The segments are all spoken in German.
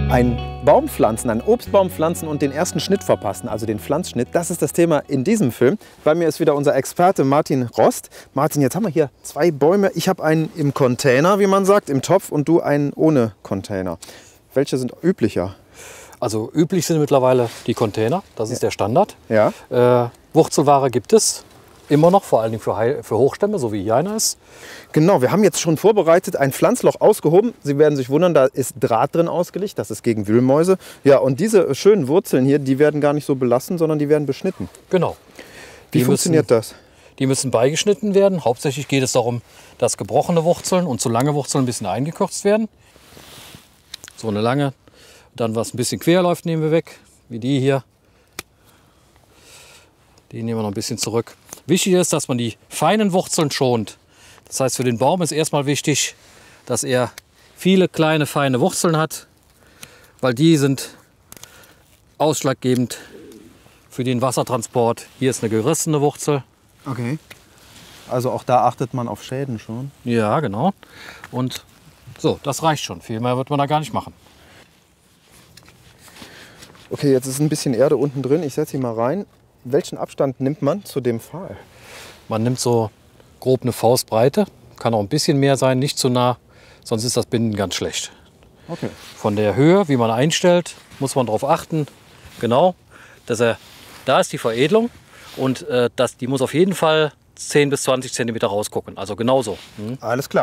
Ein Baum pflanzen, einen Obstbaum pflanzen und den ersten Schnitt verpassen, also den Pflanzschnitt, das ist das Thema in diesem Film. Bei mir ist wieder unser Experte Martin Rost. Martin, jetzt haben wir hier 2 Bäume. Ich habe einen im Container, wie man sagt, im Topf, und du einen ohne Container. Welche sind üblicher? Also üblich sind mittlerweile die Container, das ist der Standard. Ja. Wurzelware gibt es immer noch, vor allem für Hochstämme, so wie hier einer ist. Genau, wir haben jetzt schon vorbereitet, ein Pflanzloch ausgehoben. Sie werden sich wundern, da ist Draht drin ausgelegt, das ist gegen Wühlmäuse. Ja, und diese schönen Wurzeln hier, die werden gar nicht so belassen, sondern die werden beschnitten. Genau. Wie funktioniert das? Die müssen beigeschnitten werden. Hauptsächlich geht es darum, dass gebrochene Wurzeln und zu lange Wurzeln ein bisschen eingekürzt werden. So eine lange, dann was ein bisschen quer läuft, nehmen wir weg, wie die hier. Die nehmen wir noch ein bisschen zurück. Wichtig ist, dass man die feinen Wurzeln schont. Das heißt, für den Baum ist erstmal wichtig, dass er viele kleine, feine Wurzeln hat, weil die sind ausschlaggebend für den Wassertransport. Hier ist eine gerissene Wurzel. Okay. Also auch da achtet man auf Schäden schon. Ja, genau. Und so, das reicht schon. Viel mehr wird man da gar nicht machen. Okay, jetzt ist ein bisschen Erde unten drin. Ich setze sie mal rein. Welchen Abstand nimmt man zu dem Pfahl? Man nimmt so grob eine Faustbreite. Kann auch ein bisschen mehr sein, nicht zu nah, sonst ist das Binden ganz schlecht. Okay. Von der Höhe, wie man einstellt, muss man darauf achten, genau, dass da ist die Veredelung und die muss auf jeden Fall 10 bis 20 cm rausgucken, also genauso. Alles klar.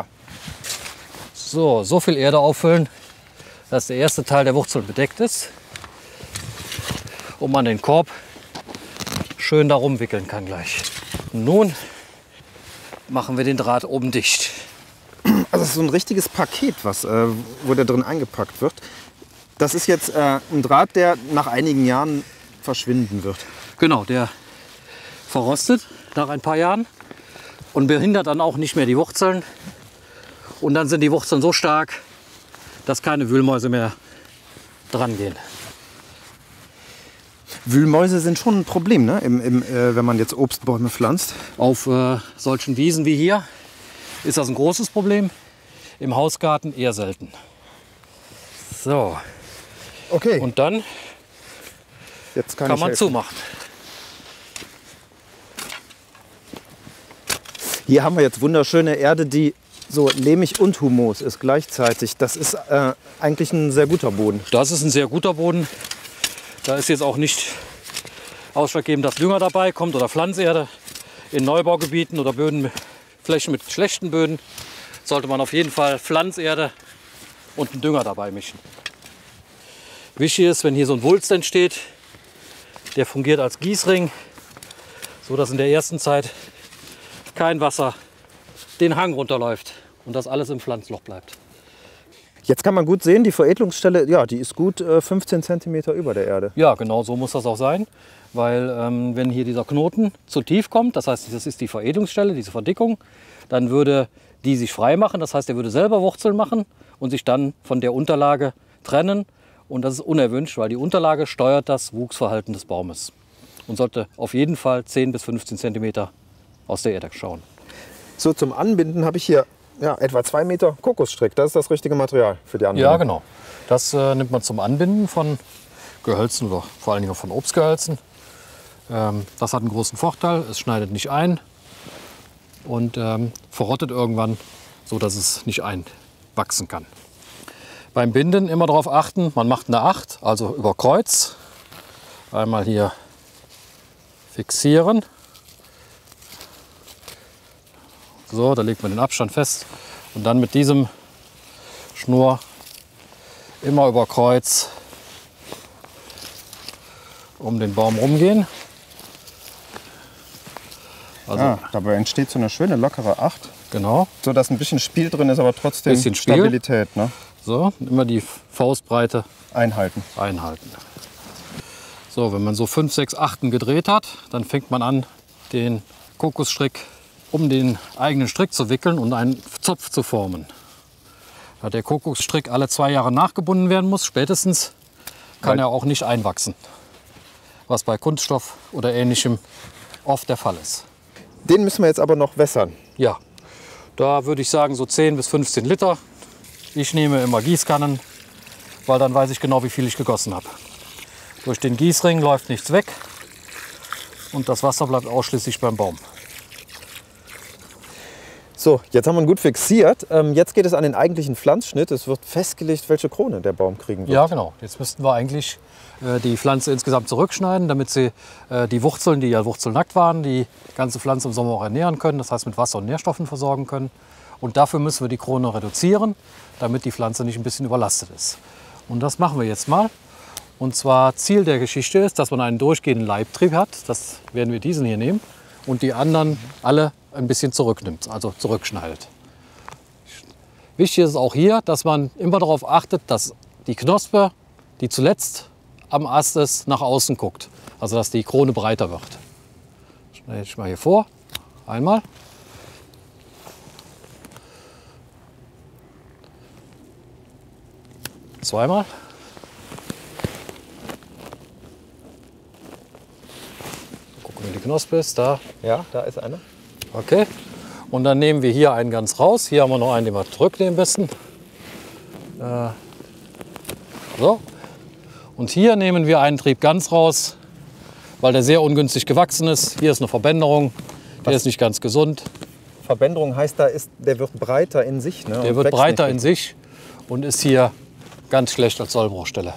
So viel Erde auffüllen, dass der erste Teil der Wurzeln bedeckt ist und man den Korb schön darum wickeln kann gleich. Nun machen wir den Draht oben dicht. Also das ist so ein richtiges Paket, wo der drin eingepackt wird. Das ist jetzt ein Draht, der nach einigen Jahren verschwinden wird. Genau, der verrostet nach ein paar Jahren und behindert dann auch nicht mehr die Wurzeln. Und dann sind die Wurzeln so stark, dass keine Wühlmäuse mehr dran gehen. Wühlmäuse sind schon ein Problem, ne? Wenn man jetzt Obstbäume pflanzt. Auf solchen Wiesen wie hier ist das ein großes Problem. Im Hausgarten eher selten. So. Okay. Und dann jetzt kann man helfen. zumachen. Hier haben wir jetzt wunderschöne Erde, die so lehmig und Humus ist gleichzeitig. Das ist eigentlich ein sehr guter Boden. Das ist ein sehr guter Boden. Da ist jetzt auch nicht ausschlaggebend, dass Dünger dabei kommt oder Pflanzerde. In Neubaugebieten oder Flächen mit schlechten Böden sollte man auf jeden Fall Pflanzerde und einen Dünger dabei mischen. Wichtig ist, wenn hier so ein Wulst entsteht, der fungiert als Gießring, so dass in der ersten Zeit kein Wasser den Hang runterläuft und das alles im Pflanzloch bleibt. Jetzt kann man gut sehen, die Veredelungsstelle, ja, die ist gut 15 cm über der Erde. Ja, genau so muss das auch sein, weil wenn hier dieser Knoten zu tief kommt, das heißt, das ist die Veredelungsstelle, diese Verdickung, dann würde die sich frei machen, das heißt, er würde selber Wurzeln machen und sich dann von der Unterlage trennen, und das ist unerwünscht, weil die Unterlage steuert das Wuchsverhalten des Baumes und sollte auf jeden Fall 10 bis 15 cm aus der Erde schauen. So, zum Anbinden habe ich hier etwa 2 Meter Kokosstrick. Das ist das richtige Material für die Anbindung. Ja, genau. Das nimmt man zum Anbinden von Gehölzen oder vor allen Dingen auch von Obstgehölzen. Das hat einen großen Vorteil. Es schneidet nicht ein und verrottet irgendwann, so dass es nicht einwachsen kann. Beim Binden immer darauf achten, man macht eine 8, also über Kreuz. Einmal hier fixieren. So, da legt man den Abstand fest und dann mit diesem Schnur immer über Kreuz um den Baum rumgehen. Also dabei entsteht so eine schöne lockere 8. Genau. So dass ein bisschen Spiel drin ist, aber trotzdem bisschen Spiel. Stabilität. Ne? So, immer die Faustbreite einhalten. So, wenn man so 5, 6 Achten gedreht hat, dann fängt man an, den Kokosstrick um den eigenen Strick zu wickeln und einen Zopf zu formen. Da der Kokosstrick alle 2 Jahre nachgebunden werden muss, spätestens, kann er auch nicht einwachsen. Was bei Kunststoff oder Ähnlichem oft der Fall ist. Den müssen wir jetzt aber noch wässern. Ja, da würde ich sagen so 10 bis 15 Liter. Ich nehme immer Gießkannen, weil dann weiß ich genau, wie viel ich gegossen habe. Durch den Gießring läuft nichts weg und das Wasser bleibt ausschließlich beim Baum. So, jetzt haben wir ihn gut fixiert. Jetzt geht es an den eigentlichen Pflanzschnitt. Es wird festgelegt, welche Krone der Baum kriegen wird. Ja, genau. Jetzt müssten wir eigentlich die Pflanze insgesamt zurückschneiden, damit sie die Wurzeln, die ja wurzelnackt waren, die ganze Pflanze im Sommer auch ernähren können, das heißt mit Wasser und Nährstoffen versorgen können. Und dafür müssen wir die Krone reduzieren, damit die Pflanze nicht ein bisschen überlastet ist. Und das machen wir jetzt mal. Und zwar Ziel der Geschichte ist, dass man einen durchgehenden Leibtrieb hat. Das werden wir diesen hier nehmen. Und die anderen alle ein bisschen zurücknimmt, also zurückschneidet. Wichtig ist auch hier, dass man immer darauf achtet, dass die Knospe, die zuletzt am Ast ist, nach außen guckt. Also dass die Krone breiter wird. Schneide ich mal hier vor. Einmal. Zweimal. Gucken, wie die Knospe ist. Da. Ja, da ist einer. Okay. Und dann nehmen wir hier einen ganz raus. Hier haben wir noch einen, den wir zurücknehmen müssen. So. Und hier nehmen wir einen Trieb ganz raus, weil der sehr ungünstig gewachsen ist. Hier ist eine Verbänderung. Der ist nicht ganz gesund. Verbänderung heißt, der wird breiter in sich. Ne? Der wird breiter in sich und ist hier ganz schlecht als Sollbruchstelle.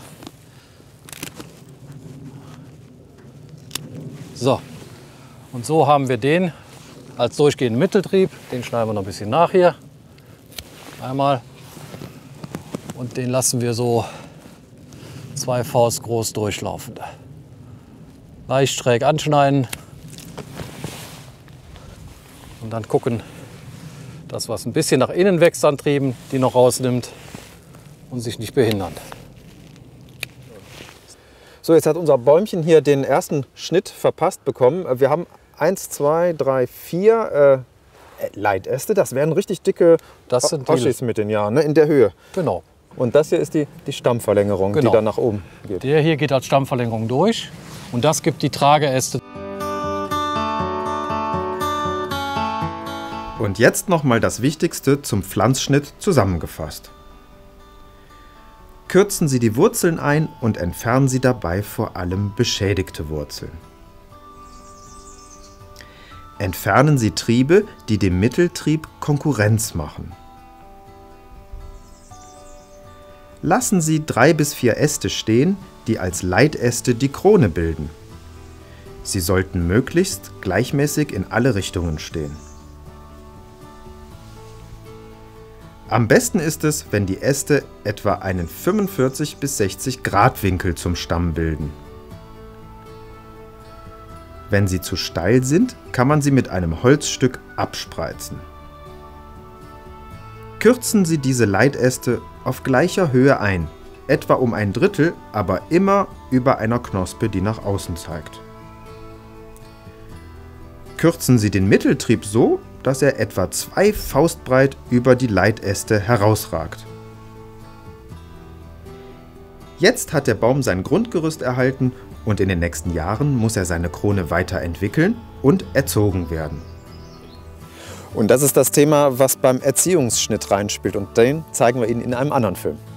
So. Und so haben wir den als durchgehenden Mitteltrieb. Den schneiden wir noch ein bisschen nach hier. Einmal. Und den lassen wir so 2 Faust groß durchlaufen. Leicht schräg anschneiden. Und dann gucken, dass was ein bisschen nach innen wächst an Trieben, die noch rausnimmt und sich nicht behindern. So, jetzt hat unser Bäumchen hier den ersten Schnitt verpasst bekommen. Wir haben 1, 2, 3, 4 Leitäste. Das wären richtig dicke Oschis mit den Jahren, ne? In der Höhe. Genau. Und das hier ist die Stammverlängerung, genau, die dann nach oben geht. Der hier geht als Stammverlängerung durch und das gibt die Trageäste. Und jetzt noch mal das Wichtigste zum Pflanzschnitt zusammengefasst. Kürzen Sie die Wurzeln ein und entfernen Sie dabei vor allem beschädigte Wurzeln. Entfernen Sie Triebe, die dem Mitteltrieb Konkurrenz machen. Lassen Sie 3 bis 4 Äste stehen, die als Leitäste die Krone bilden. Sie sollten möglichst gleichmäßig in alle Richtungen stehen. Am besten ist es, wenn die Äste etwa einen 45 bis 60 Grad Winkel zum Stamm bilden. Wenn sie zu steil sind, kann man sie mit einem Holzstück abspreizen. Kürzen Sie diese Leitäste auf gleicher Höhe ein, etwa um 1/3, aber immer über einer Knospe, die nach außen zeigt. Kürzen Sie den Mitteltrieb so, dass er etwa 2 Faustbreit über die Leitäste herausragt. Jetzt hat der Baum sein Grundgerüst erhalten und in den nächsten Jahren muss er seine Krone weiterentwickeln und erzogen werden. Und das ist das Thema, was beim Erziehungsschnitt reinspielt und den zeigen wir Ihnen in einem anderen Film.